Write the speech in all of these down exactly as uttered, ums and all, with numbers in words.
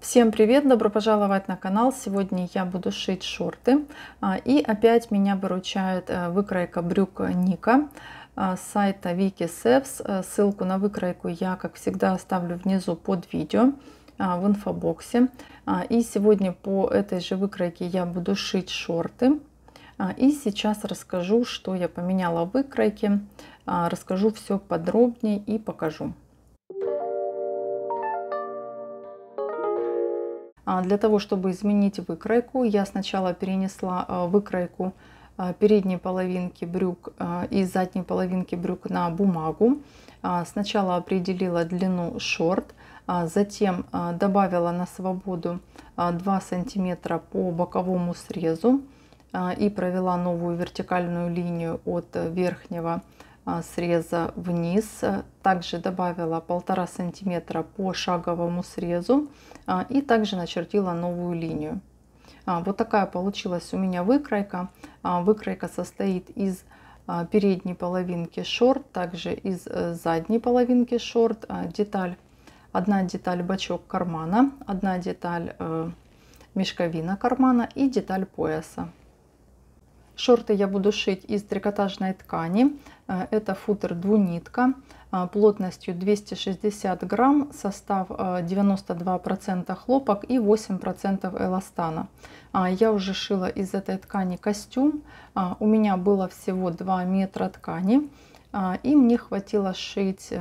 Всем привет! Добро пожаловать на канал! Сегодня я буду шить шорты. И опять меня выручает выкройка брюк Ника с сайта Вики Севс. Ссылку на выкройку я, как всегда, оставлю внизу под видео в инфобоксе. И сегодня по этой же выкройке я буду шить шорты. И сейчас расскажу, что я поменяла в выкройке. Расскажу все подробнее и покажу. Для того, чтобы изменить выкройку, я сначала перенесла выкройку передней половинки брюк и задней половинки брюк на бумагу. Сначала определила длину шорт, затем добавила на свободу два сантиметра по боковому срезу и провела новую вертикальную линию от верхнего среза вниз. Также добавила полтора сантиметра по шаговому срезу и также начертила новую линию. Вот такая получилась у меня выкройка. Выкройка состоит из передней половинки шорт, также из задней половинки шорт. Деталь, одна деталь бачок кармана, одна деталь мешковина кармана и деталь пояса. Шорты я буду шить из трикотажной ткани. Это футер двунитка плотностью двести шестьдесят грамм, состав девяносто два процента хлопок и восемь процентов эластана. Я уже шила из этой ткани костюм. У меня было всего два метра ткани, и мне хватило сшить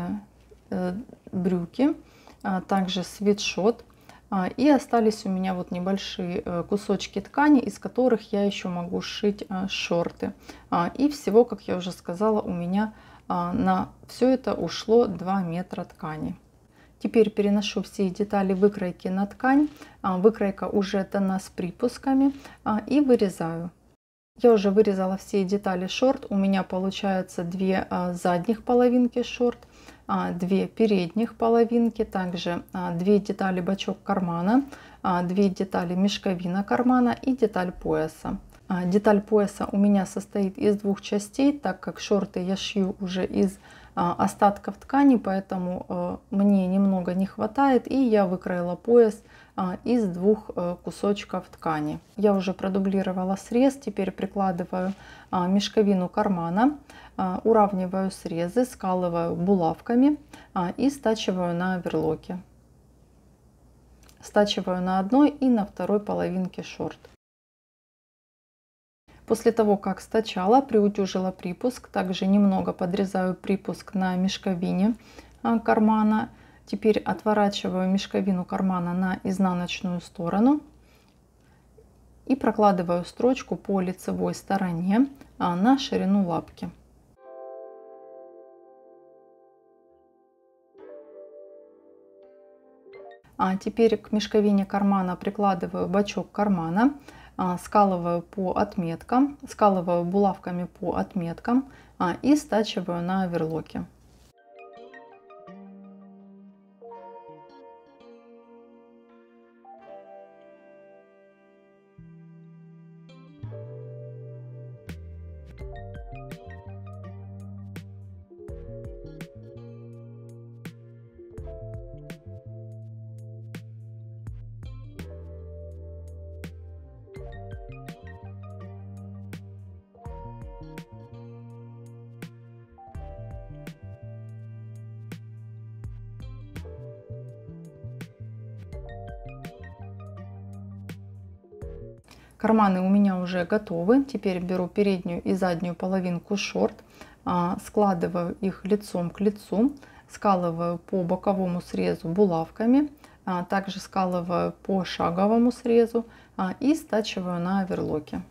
брюки, также свитшот. И остались у меня вот небольшие кусочки ткани, из которых я еще могу сшить шорты. И всего, как я уже сказала, у меня на все это ушло два метра ткани. Теперь переношу все детали выкройки на ткань. Выкройка уже дана с припусками, и вырезаю. Я уже вырезала все детали шорт. У меня получается две задних половинки шорт, две передних половинки, также две детали бачок кармана, две детали мешковина кармана и деталь пояса. Деталь пояса у меня состоит из двух частей, так как шорты я шью уже из остатков ткани, поэтому мне немного не хватает, и я выкроила пояс из двух кусочков ткани. Я уже продублировала срез, теперь прикладываю мешковину кармана, уравниваю срезы, скалываю булавками и стачиваю на оверлоке. Стачиваю на одной и на второй половинке шорт. После того, как стачала, приутюжила припуск, также немного подрезаю припуск на мешковине кармана. Теперь отворачиваю мешковину кармана на изнаночную сторону и прокладываю строчку по лицевой стороне на ширину лапки. А теперь к мешковине кармана прикладываю бачок кармана, скалываю по отметкам, скалываю булавками по отметкам и стачиваю на оверлоке. Карманы у меня уже готовы. Теперь беру переднюю и заднюю половинку шорт, складываю их лицом к лицу, скалываю по боковому срезу булавками, также скалываю по шаговому срезу и стачиваю на оверлоке.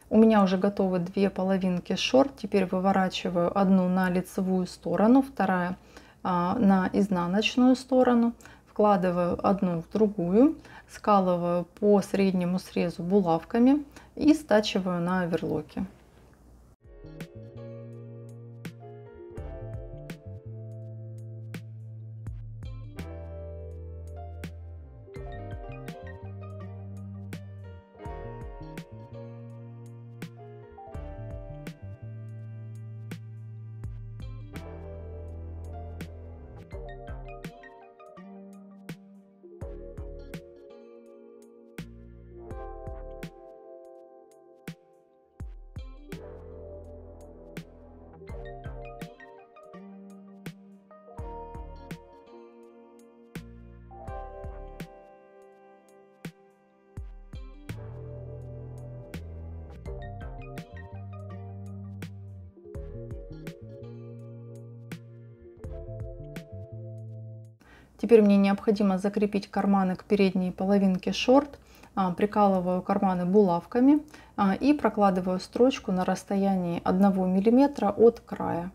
У меня уже готовы две половинки шорт. Теперь выворачиваю одну на лицевую сторону, вторая на изнаночную сторону. Вкладываю одну в другую, скалываю по среднему срезу булавками и стачиваю на оверлоке. Теперь мне необходимо закрепить карманы к передней половинке шорт. Прикалываю карманы булавками и прокладываю строчку на расстоянии одного миллиметра от края.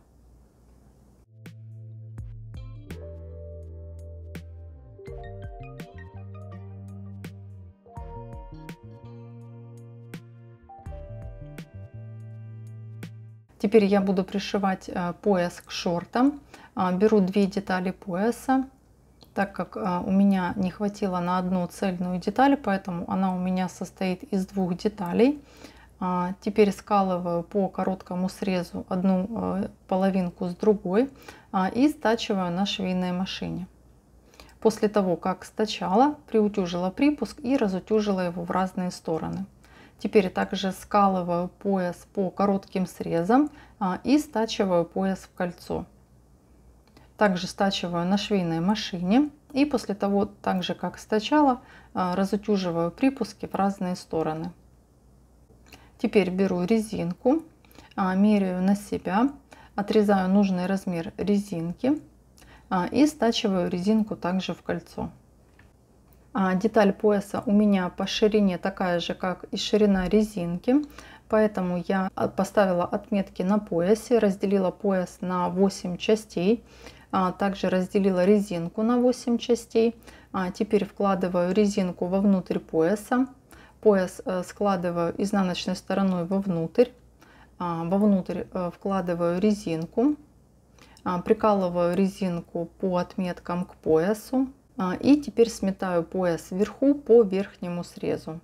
Теперь я буду пришивать пояс к шортам. Беру две детали пояса. Так как у меня не хватило на одну цельную деталь, поэтому она у меня состоит из двух деталей. Теперь скалываю по короткому срезу одну половинку с другой и стачиваю на швейной машине. После того, как стачала, приутюжила припуск и разутюжила его в разные стороны. Теперь также скалываю пояс по коротким срезам и стачиваю пояс в кольцо. Также стачиваю на швейной машине и после того, так же как стачала, разутюживаю припуски в разные стороны. Теперь беру резинку, меряю на себя, отрезаю нужный размер резинки и стачиваю резинку также в кольцо. Деталь пояса у меня по ширине такая же, как и ширина резинки. Поэтому я поставила отметки на поясе, разделила пояс на восемь частей. Также разделила резинку на восемь частей. Теперь вкладываю резинку вовнутрь пояса. Пояс складываю изнаночной стороной вовнутрь. Вовнутрь вкладываю резинку. Прикалываю резинку по отметкам к поясу. И теперь сметаю пояс вверху по верхнему срезу.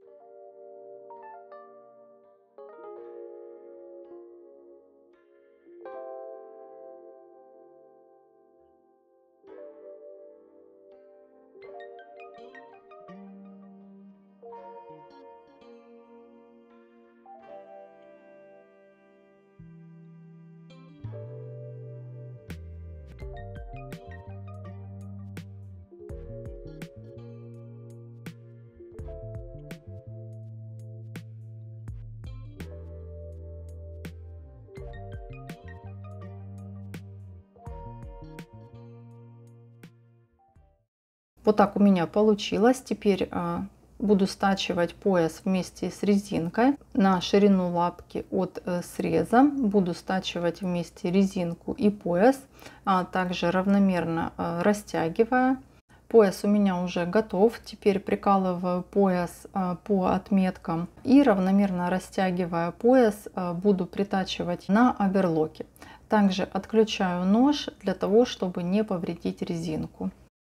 Вот так у меня получилось. Теперь буду стачивать пояс вместе с резинкой на ширину лапки от среза. Буду стачивать вместе резинку и пояс, а также равномерно растягивая. Пояс у меня уже готов. Теперь прикалываю пояс по отметкам и равномерно растягивая пояс буду притачивать на оверлоке. Также отключаю нож для того, чтобы не повредить резинку.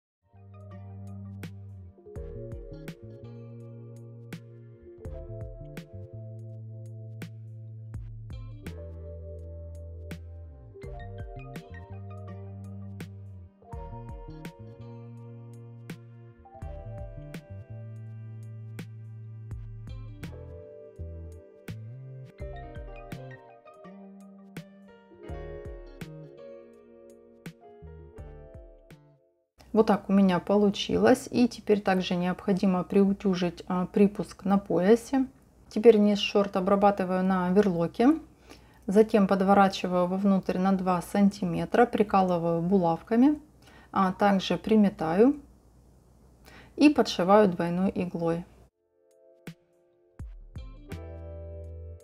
Вот так у меня получилось. И теперь также необходимо приутюжить припуск на поясе. Теперь низ шорт обрабатываю на оверлоке. Затем подворачиваю вовнутрь на два сантиметра, прикалываю булавками, а также приметаю и подшиваю двойной иглой.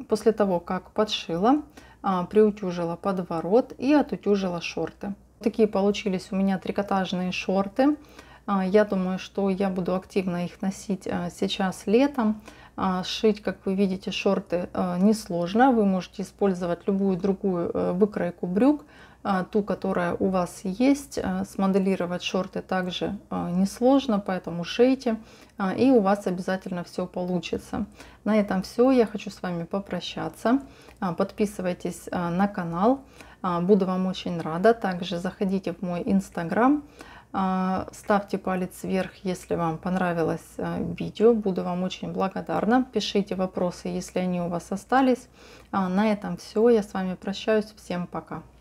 после того, как подшила, приутюжила подворот и отутюжила шорты. Такие получились у меня трикотажные шорты. Я думаю, что я буду активно их носить сейчас летом. Шить, как вы видите, шорты несложно. Вы можете использовать любую другую выкройку брюк, ту, которая у вас есть. Смоделировать шорты также несложно, поэтому шейте, и у вас обязательно все получится. На этом все. Я хочу с вами попрощаться. Подписывайтесь на канал. Буду вам очень рада. Также заходите в мой инстаграм. Ставьте палец вверх, если вам понравилось видео. Буду вам очень благодарна. Пишите вопросы, если они у вас остались. На этом все. Я с вами прощаюсь. Всем пока.